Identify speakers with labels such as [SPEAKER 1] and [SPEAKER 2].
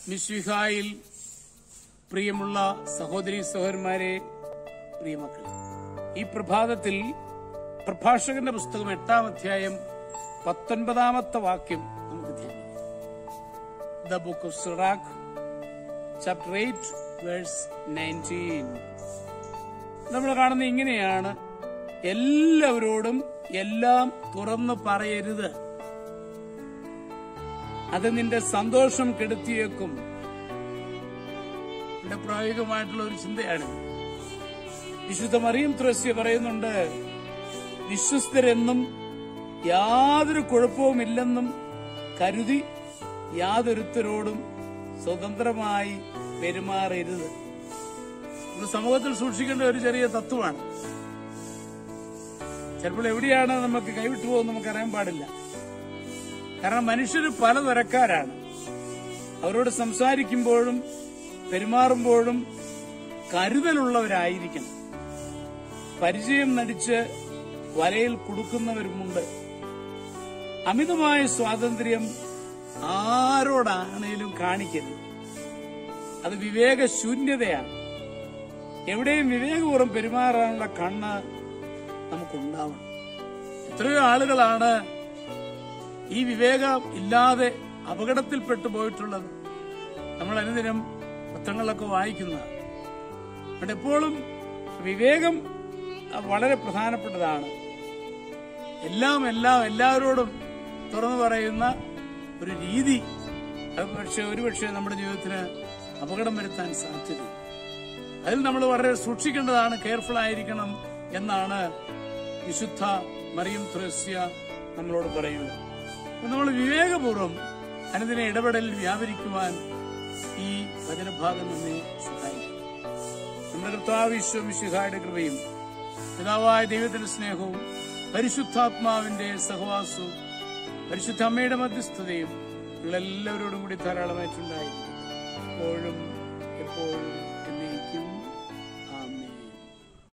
[SPEAKER 1] മിശിഹായിൽ പ്രിയമുള്ള സഹോദരീ സഹോദരന്മാരെ, പ്രിയമക്കളെ, ഈ പ്രഭാതത്തിൽ പ്രഭാഷകന്റെ പുസ്തകം 8-ാം അധ്യായം 19-ാമത്തെ വാക്യം നമുക്ക് ധ്യാനിക്കാം. The book of Sirach, chapter 8, verse 19. നമ്മൾ കാണുന്നത് ഇങ്ങനെയാണ്: എല്ലാവരോടും എല്ലാം തുറന്നു പറയരുത്, അത് നിന്റെ സന്തോഷം കെടുത്തിയേക്കും. ഇവിടെ പ്രായോഗികമായിട്ടുള്ള ഒരു ചിന്തയാണ്. വിശുദ്ധ മറിയം ത്രേസ്യ പറയുന്നുണ്ട്, വിശ്വസ്തരെന്നും യാതൊരു കുഴപ്പവുമില്ലെന്നും കരുതി യാതൊരുത്തരോടും സ്വതന്ത്രമായി പെരുമാറരുത്. നമ്മുടെ സമൂഹത്തിൽ സൂക്ഷിക്കേണ്ട ഒരു ചെറിയ തത്വമാണ്. ചിലപ്പോൾ എവിടെയാണ് നമുക്ക് കൈവിട്ടു പോകുന്നത് നമുക്കറിയാൻ പാടില്ല. കാരണം മനുഷ്യർ പലതരക്കാരാണ്. അവരോട് സംസാരിക്കുമ്പോഴും പെരുമാറുമ്പോഴും കരുതലുള്ളവരായിരിക്കണം. പരിചയം നടിച്ച് വലയിൽ കുടുക്കുന്നവരുമുണ്ട്. അമിതമായ സ്വാതന്ത്ര്യം ആരോടാണേലും കാണിക്കരുത്. അത് വിവേകശൂന്യതയാണ്. എവിടെയും വിവേകപൂർവ്വം പെരുമാറാനുള്ള കണ്ണ് നമുക്കുണ്ടാവണം. എത്രയോ ആളുകളാണ് ഈ വിവേകം ഇല്ലാതെ അപകടത്തിൽപ്പെട്ടു പോയിട്ടുള്ളത്. നമ്മൾ അനുദിനം പത്രങ്ങളിലൊക്കെ വായിക്കുന്നതാണ്. അവിടെ എപ്പോഴും വിവേകം വളരെ പ്രധാനപ്പെട്ടതാണ്. എല്ലാവരോടും തുറന്നു പറയുന്ന ഒരു രീതി ഒരുപക്ഷെ നമ്മുടെ ജീവിതത്തിന് അപകടം വരുത്താൻ സാധ്യത. അതിൽ നമ്മൾ വളരെ സൂക്ഷിക്കേണ്ടതാണ്, കെയർഫുൾ ആയിരിക്കണം എന്നാണ് വിശുദ്ധ മറിയം ത്രേസ്യ നമ്മളോട് പറയുന്നത്. നമ്മൾ വിവേകപൂർവ്വം അനുദിന ഇടപെടലിൽ വ്യാപരിക്കുവാൻ ഈ വചനഭാഗം നമ്മെ സഹായിക്കും. നമ്മുടെ കർത്താവ് ഈശോ മിശിഹായുടെ കൃപയും പിതാവായ ദൈവത്തിന്റെ സ്നേഹവും പരിശുദ്ധാത്മാവിന്റെ സഹവാസവും പരിശുദ്ധ അമ്മയുടെ മധ്യസ്ഥതയും നിങ്ങളെല്ലാവരോടും കൂടി ധാരാളമായിട്ടുണ്ടായിരിക്കും, എപ്പോഴും എന്നേക്കും.